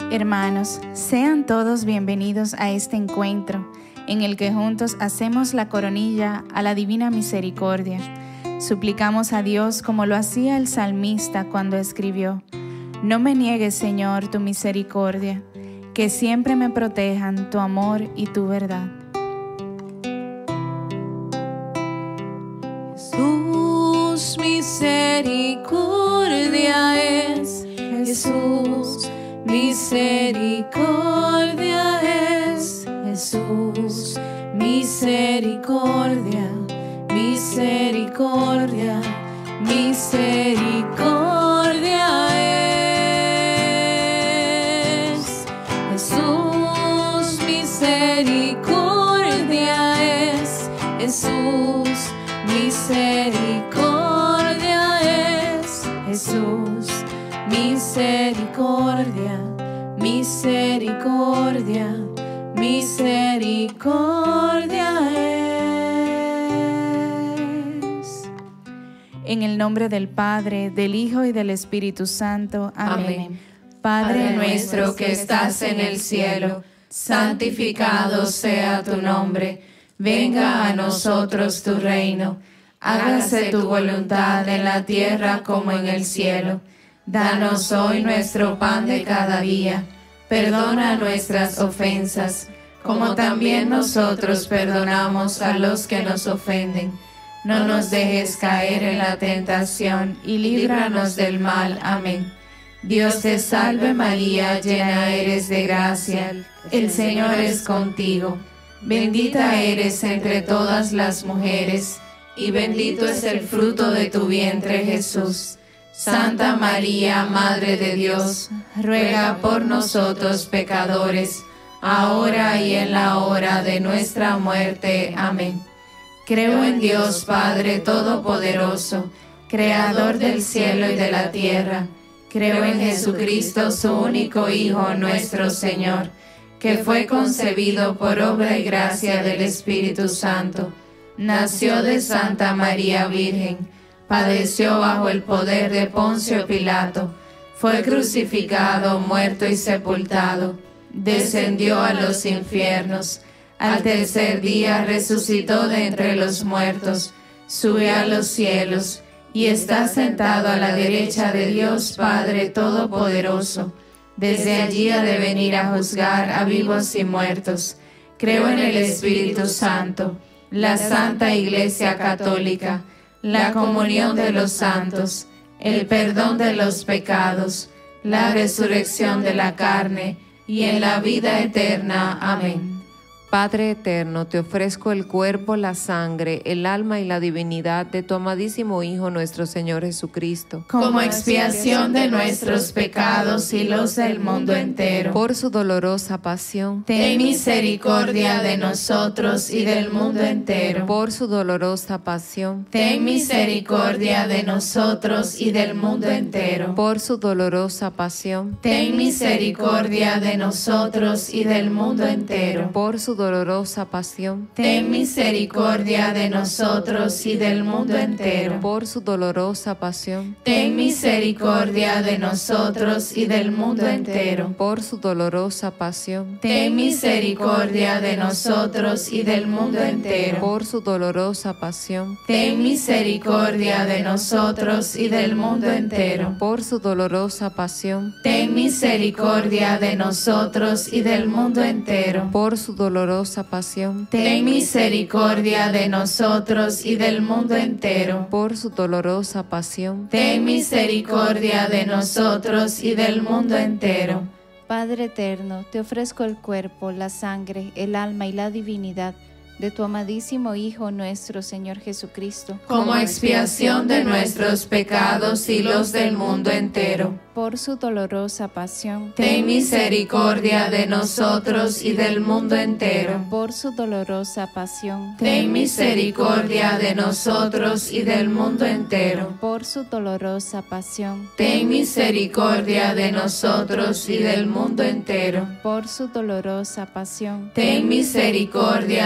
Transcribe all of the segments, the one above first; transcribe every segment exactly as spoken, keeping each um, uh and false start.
Hermanos, sean todos bienvenidos a este encuentro en el que juntos hacemos la coronilla a la divina misericordia. Suplicamos a Dios como lo hacía el salmista cuando escribió: No me niegues, Señor, tu misericordia, que siempre me protejan tu amor y tu verdad. Jesús, misericordia es. Jesús, misericordia es. Jesús, misericordia, misericordia, misericordia es. Jesús, misericordia es. Jesús, misericordia es. Jesús, misericordia, misericordia, misericordia es. En el nombre del Padre, del Hijo y del Espíritu Santo. Amén. Amén. Padre, Padre nuestro que estás en el cielo, santificado sea tu nombre. Venga a nosotros tu reino. Hágase tu voluntad en la tierra como en el cielo. Danos hoy nuestro pan de cada día. Perdona nuestras ofensas, como también nosotros perdonamos a los que nos ofenden. No nos dejes caer en la tentación y líbranos del mal. Amén. Dios te salve María, llena eres de gracia, el Señor es contigo. Bendita eres entre todas las mujeres, y bendito es el fruto de tu vientre, Jesús. Santa María, Madre de Dios, ruega por nosotros pecadores, ahora y en la hora de nuestra muerte. Amén. Creo en Dios Padre Todopoderoso, Creador del cielo y de la tierra. Creo en Jesucristo, su único Hijo, nuestro Señor, que fue concebido por obra y gracia del Espíritu Santo. Nació de Santa María Virgen, padeció bajo el poder de Poncio Pilato, fue crucificado, muerto y sepultado, descendió a los infiernos, al tercer día resucitó de entre los muertos, subió a los cielos y está sentado a la derecha de Dios Padre Todopoderoso. Desde allí ha de venir a juzgar a vivos y muertos. Creo en el Espíritu Santo, la Santa Iglesia Católica, la comunión de los santos, el perdón de los pecados, la resurrección de la carne y en la vida eterna. Amén. Padre eterno, te ofrezco el cuerpo, la sangre, el alma y la divinidad de tu amadísimo Hijo nuestro Señor Jesucristo, como expiación de nuestros pecados y los del mundo entero. por su dolorosa pasión, Ten misericordia de nosotros y del mundo entero. por su dolorosa pasión, Ten misericordia de nosotros y del mundo entero. por su dolorosa pasión, Ten misericordia de nosotros y del mundo entero. por su dolorosa pasión, Ten misericordia de nosotros y del mundo entero. por su dolorosa pasión, Ten misericordia de nosotros y del mundo entero. por su dolorosa pasión, Ten misericordia de nosotros y del mundo entero. por su dolorosa pasión, Ten misericordia de nosotros y del mundo entero. por su dolorosa pasión, Ten misericordia de nosotros y del mundo entero. por su dolorosa pasión, Ten misericordia de nosotros y del mundo entero. por su dolorosa pasión, Ten misericordia de nosotros y del mundo entero. Padre eterno, te ofrezco el cuerpo, la sangre, el alma y la divinidad de tu amadísimo Hijo nuestro Señor Jesucristo, como expiación de nuestros pecados y los del mundo entero. por su dolorosa pasión, Ten misericordia de nosotros y del mundo entero. por su dolorosa pasión, Ten misericordia de nosotros y del mundo entero. por su dolorosa pasión, Ten misericordia de nosotros y del mundo entero. por su dolorosa pasión, Ten misericordia de nosotros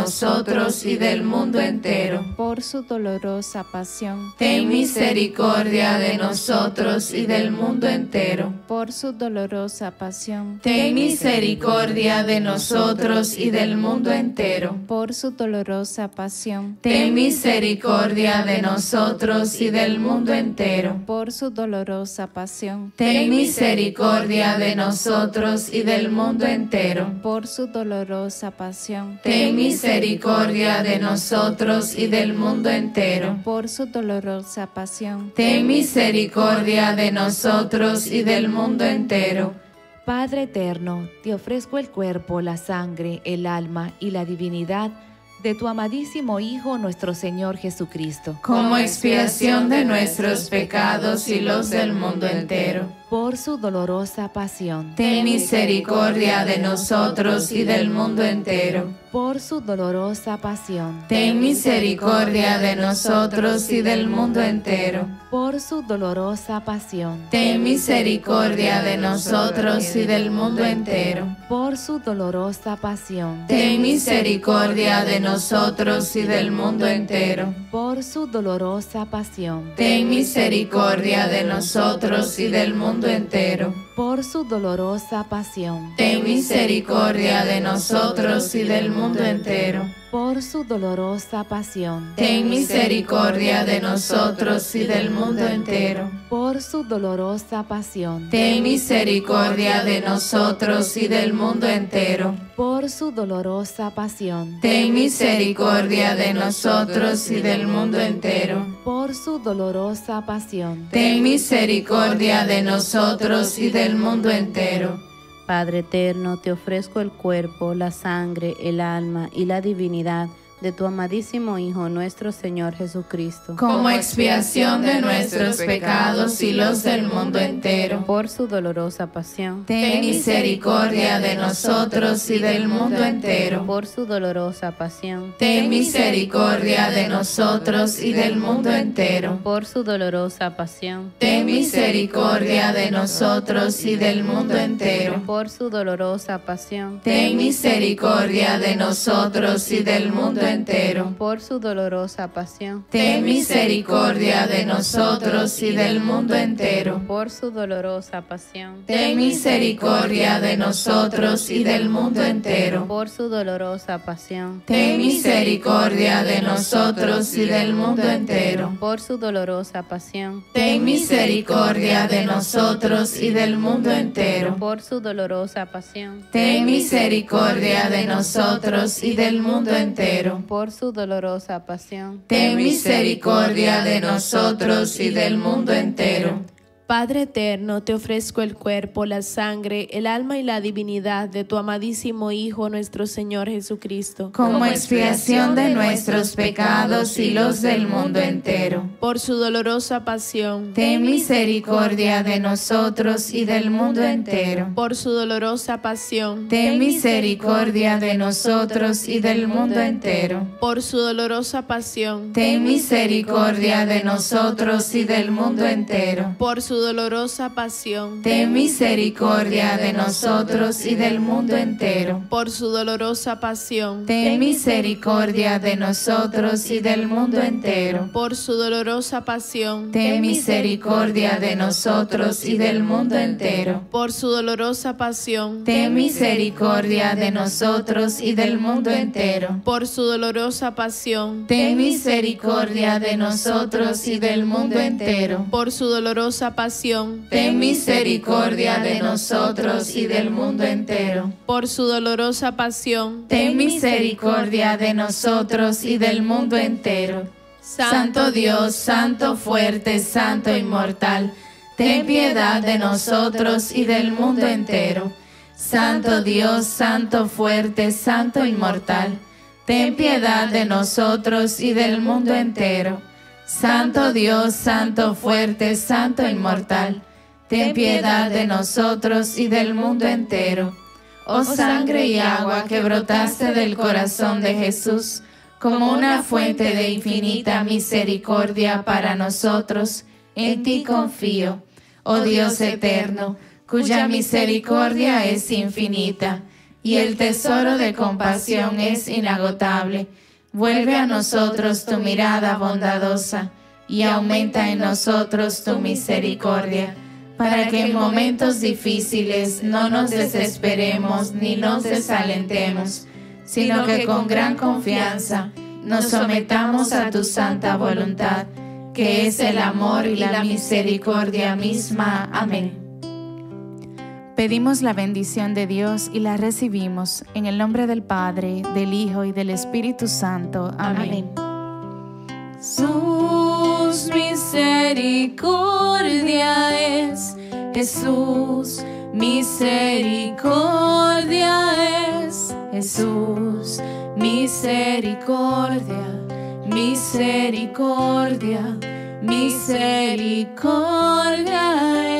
nosotros y del mundo entero. Por su dolorosa pasión, Ten misericordia de nosotros y del mundo entero. por su dolorosa pasión, Ten misericordia de nosotros y del mundo entero. por su dolorosa pasión, Ten misericordia de nosotros y del mundo entero. por su dolorosa pasión, Ten misericordia de nosotros y del mundo entero. por su dolorosa pasión, Ten misericordia de nosotros y del mundo entero. por su dolorosa pasión. Ten misericordia de nosotros y del mundo entero. Padre eterno, te ofrezco el cuerpo, la sangre, el alma y la divinidad de tu amadísimo Hijo, nuestro Señor Jesucristo, Como expiación de nuestros pecados y los del mundo entero. por su dolorosa pasión, Ten misericordia de nosotros y del mundo entero. por su dolorosa pasión, Ten misericordia de nosotros y del mundo entero. por su dolorosa pasión, Ten misericordia de nosotros y del mundo entero. por su dolorosa pasión, Ten misericordia de nosotros y del mundo entero. por su dolorosa pasión, Ten misericordia de nosotros y del mundo entero. por su dolorosa pasión, Ten misericordia de nosotros y del mundo entero. por su dolorosa pasión, Ten misericordia de nosotros y del mundo entero. por su dolorosa pasión, Ten misericordia de nosotros y del mundo entero. por su dolorosa pasión, Ten misericordia de nosotros y del mundo entero. por su dolorosa pasión, Ten misericordia de nosotros y del mundo entero. Padre eterno, te ofrezco el cuerpo, la sangre, el alma y la divinidad de tu amadísimo Hijo, nuestro Señor Jesucristo, Como expiación de nuestros pecados y los del mundo entero. por su dolorosa pasión, Ten misericordia de nosotros y del mundo entero. por su dolorosa pasión, Ten misericordia de nosotros y del mundo entero. por su dolorosa pasión, Ten misericordia de nosotros y del mundo entero. por su dolorosa pasión, Ten misericordia de nosotros y del mundo entero. por su dolorosa pasión, Ten misericordia de nosotros y del mundo entero. por su dolorosa pasión, Ten misericordia de nosotros y del mundo entero. por su dolorosa pasión, Ten misericordia de nosotros y del mundo entero. por su dolorosa pasión, Ten misericordia de nosotros y del mundo entero. por su dolorosa pasión, Ten misericordia de nosotros y del mundo entero. por su dolorosa pasión, Ten misericordia de nosotros y del mundo entero. Padre eterno, te ofrezco el cuerpo, la sangre, el alma y la divinidad de tu amadísimo Hijo, nuestro Señor Jesucristo, Como expiación de nuestros pecados y los del mundo entero. por su dolorosa pasión, Ten misericordia de nosotros y del mundo entero. por su dolorosa pasión, Ten misericordia de nosotros y del mundo entero. por su dolorosa pasión, Ten misericordia de nosotros y del mundo entero. por su dolorosa pasión, Ten misericordia de nosotros y del mundo entero. por su dolorosa pasión, Ten misericordia de nosotros y del mundo entero. por su dolorosa pasión, Ten misericordia de nosotros y del mundo entero. por su dolorosa pasión, Ten misericordia de nosotros y del mundo entero. por su dolorosa pasión, Ten misericordia de nosotros y del mundo entero. por su dolorosa pasión, Ten misericordia de nosotros y del mundo entero. por su dolorosa pasión, Ten misericordia de nosotros y del mundo entero. Santo Dios, Santo fuerte, Santo inmortal, ten piedad de nosotros y del mundo entero. Santo Dios, Santo fuerte, Santo inmortal, ten piedad de nosotros y del mundo entero. Santo Dios, Santo fuerte, Santo inmortal, ten piedad de nosotros y del mundo entero. Oh sangre y agua que brotaste del corazón de Jesús, como una fuente de infinita misericordia para nosotros, en ti confío, oh Dios eterno, cuya misericordia es infinita, y el tesoro de compasión es inagotable. Vuelve a nosotros tu mirada bondadosa y aumenta en nosotros tu misericordia, para que en momentos difíciles no nos desesperemos ni nos desalentemos, sino que con gran confianza nos sometamos a tu santa voluntad, que es el amor y la misericordia misma. Amén. Pedimos la bendición de Dios y la recibimos en el nombre del Padre, del Hijo y del Espíritu Santo. Amén. Jesús, misericordia es. Jesús, misericordia es. Jesús, misericordia, misericordia, misericordia es.